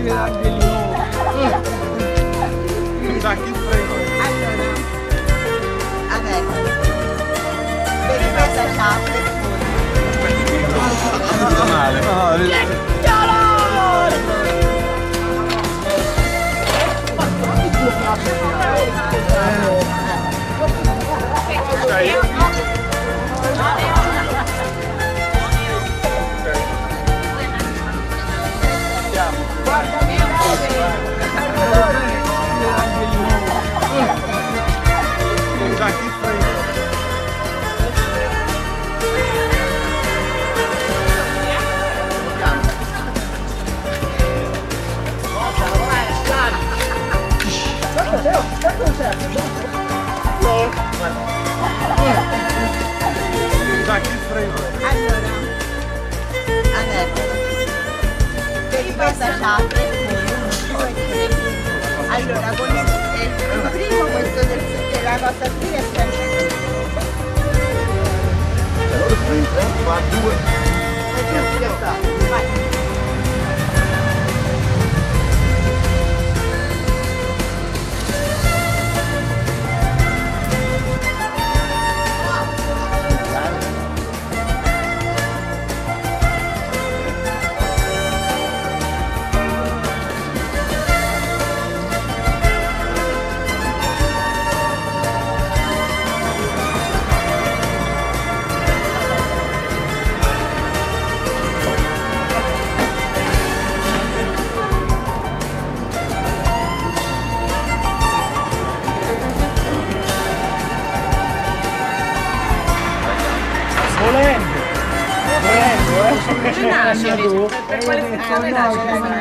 Dai, che frego. Allora, adesso, vedi questa chapter Male. Dai, che frego. Dai, che frego. Allora, adesso, vedi questa chapter allora, con il primo questo della cosa qui è sempre Allora, 3, 4, 2. vai. Per quale funzione nasce?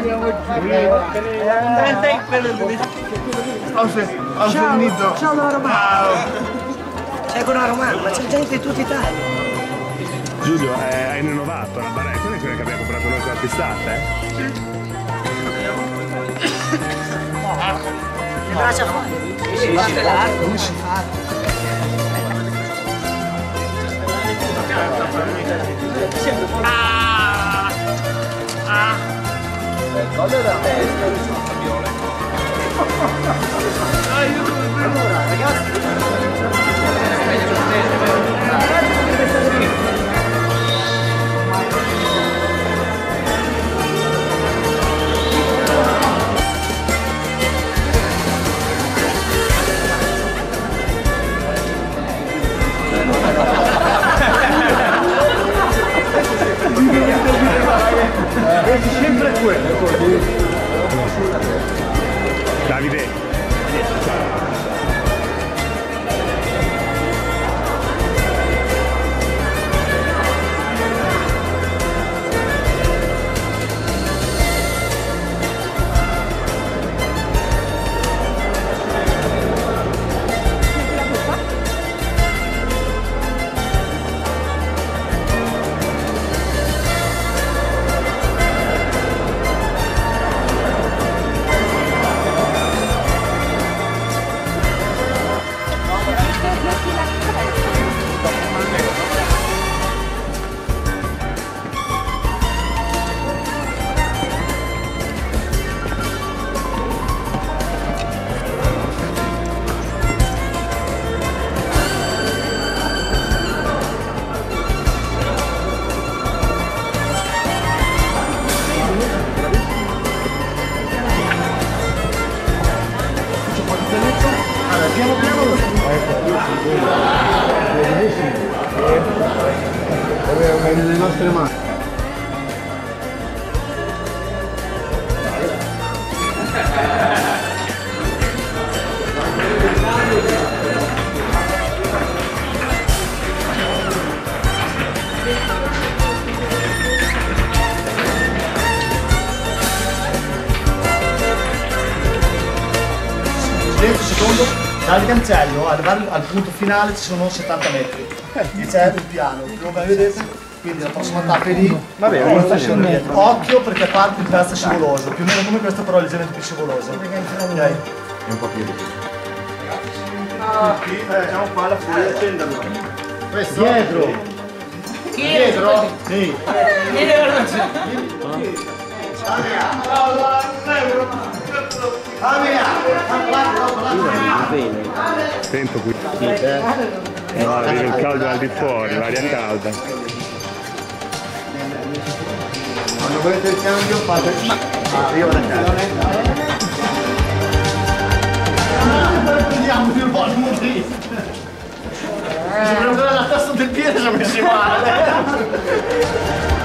Ho finito. Ciao la romana. C'è con la romana, ma c'è gente di tutta Italia. Giulio, hai rinnovato la barella, quella è quella che abbiamo comprato noi con la pistata, Le braccia fuori. Come si fa? Allora, ragazzi, Vedi sempre quello. Davide. Piano piano lo è nelle nostre mani. Secondo, dal cancello arrivare al punto finale ci sono 70 metri e c'è il piano, come vedete, quindi la prossima tappa è lì. Va bene, Occhio perché parte il pezzo scivoloso, più o meno come questo però leggermente più scivoloso. Ok? è un po' più difficile. Siamo qua alla furia di accenderlo. Questo? Dietro! Dietro? Sì. Attento qui. No, arriva il caldo al di fuori, l'aria calda. Quando volete il cambio fate... io vado a casa. Andiamo più volte morire. Se prendere la testa del piede ci ha messo male.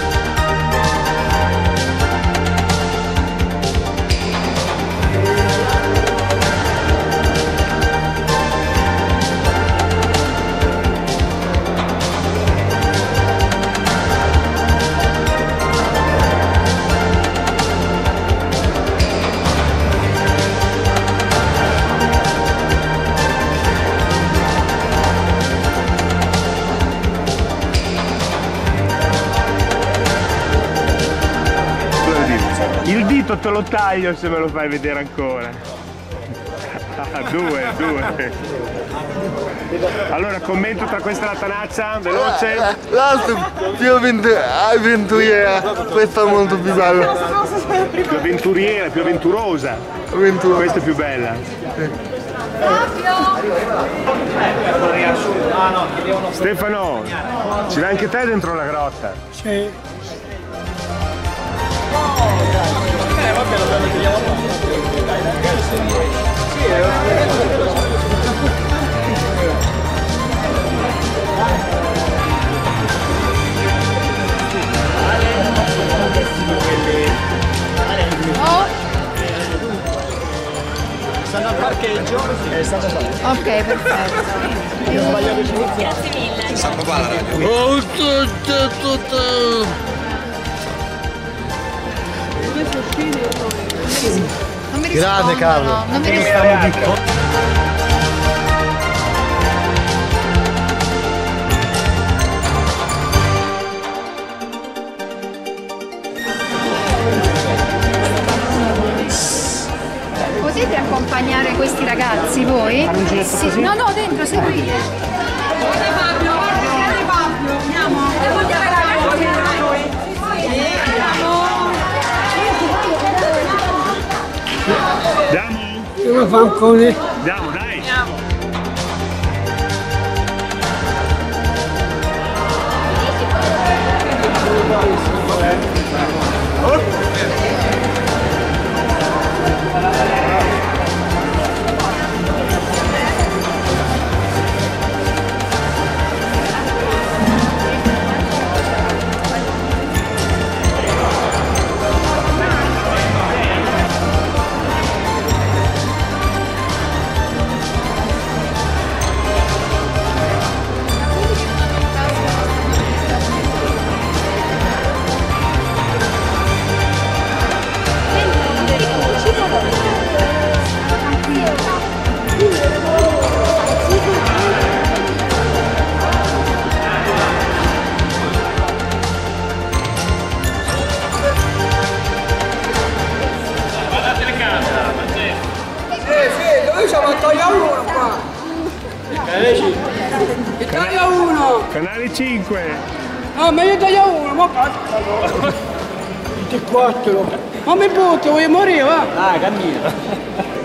Il dito te lo taglio se me lo fai vedere ancora. Due. Allora, commento tra questa e la tanaccia, veloce. L'altro più avventuriera, questa è molto più bella. Più avventuriera, più avventurosa. Questa è più bella. Stefano, ci vai anche te dentro la grotta? Sì. Stanno al parcheggio. Ok, perfetto. Io ho sbagliato il Grazie mille. Sa papà la radio. Non mi Grande, rispondono, Carlo. non mi rispondono. Potete accompagnare questi ragazzi voi? Sì. No, no, dentro, seguite. Vieni Fabio, andiamo. Andiamo? Io fa un cone. Andiamo, dai. Taglia uno! Canale 5. No, ma io taglio uno, ma basta! 24! Ma mi butto, voglio morire, va! Ah, cammino.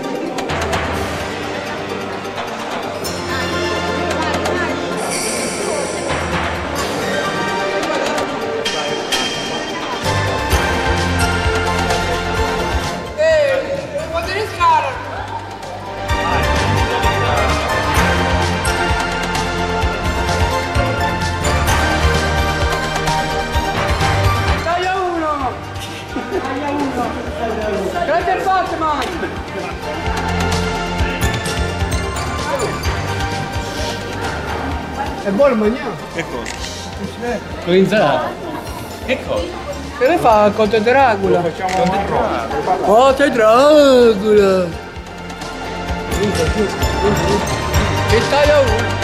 Grande Fatman! È buono mangiare? Che cosa? L'insalata. Che cosa? Che ne fa Conte Dracula? Conte Dracula! Che taglia uno?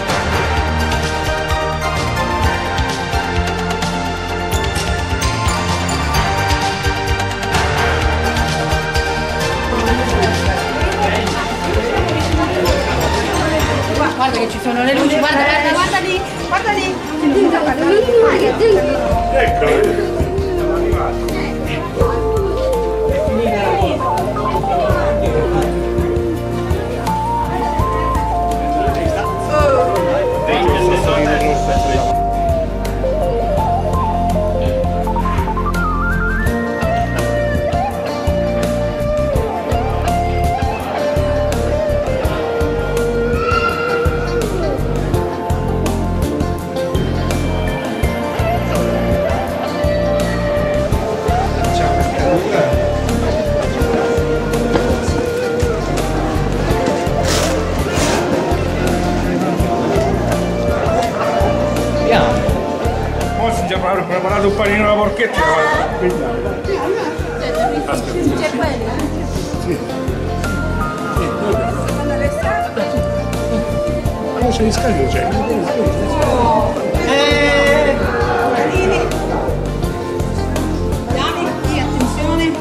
Guarda che ci sono le luci, guarda, guarda lì, guarda lì. Ecco. preparato un panino alla porchetta. C'è quello? Non c'è di scarico, c'è. Attenzione.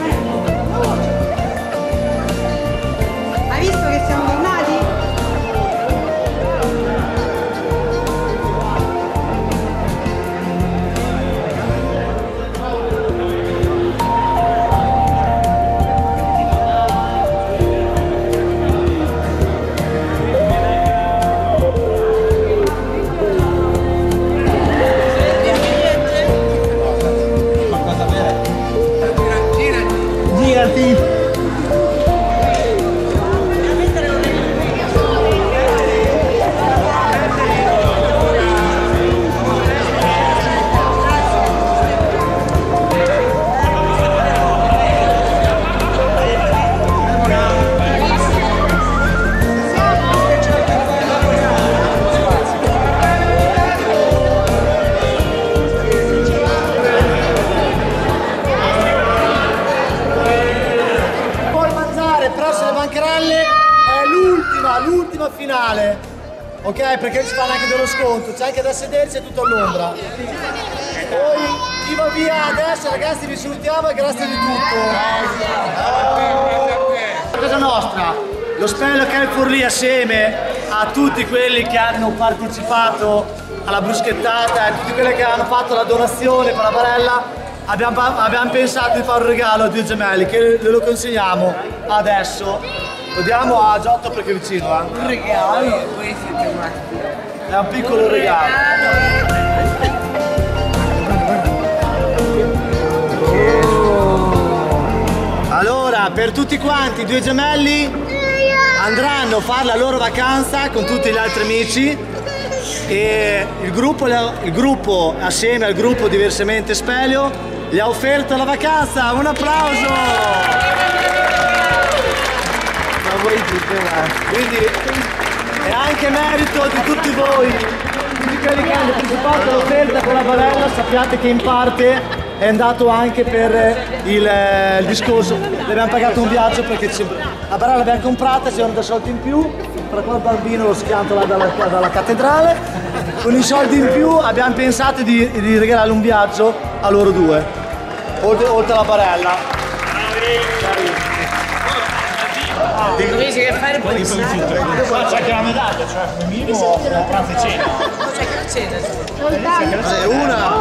Hai visto che siamo tornati? L'ultima finale, ok? Perché ci fanno anche dello sconto, c'è anche da sedersi e tutto all'ombra. Poi chi va via adesso, ragazzi, vi salutiamo e grazie di tutto. Cosa nostra, lo Spello che è il Forlì assieme a tutti quelli che hanno partecipato alla bruschettata e a tutti quelli che hanno fatto la donazione per la barella, abbiamo pensato di fare un regalo a due gemelli che lo consegniamo adesso. Lo diamo a Giotto perché è vicino, eh? Un regalo, voi siete matti. È un piccolo regalo. Allora, per tutti quanti, i due gemelli andranno a fare la loro vacanza con tutti gli altri amici e il gruppo assieme al gruppo Diversamente Speleo gli ha offerto la vacanza. Un applauso! Quindi è anche merito di tutti voi, tutti quelli che hanno partecipato all'offerta con la barella. Sappiate che in parte è andato anche per il discorso, abbiamo pagato un viaggio perché la barella l'abbiamo comprata, c'erano dei soldi in più, per quel bambino lo schianto là dalla cattedrale, con i soldi in più abbiamo pensato di regalare un viaggio a loro due, oltre alla barella. Dovessi che fare un po' di snack. C'è anche la medaglia, cioè minimo pranzo e cena. C'è che la cena. Una!